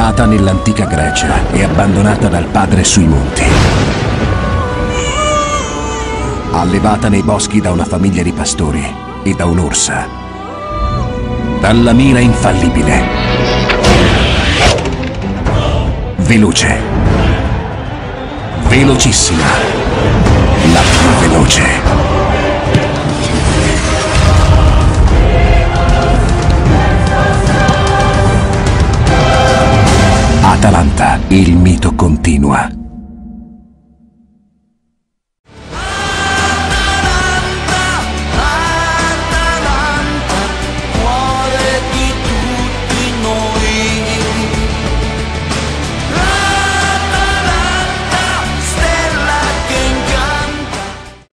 Nata nell'antica Grecia e abbandonata dal padre sui monti. Allevata nei boschi da una famiglia di pastori e da un'orsa. Dalla mira infallibile. Veloce. Velocissima. La più veloce. Atalanta, il mito continua.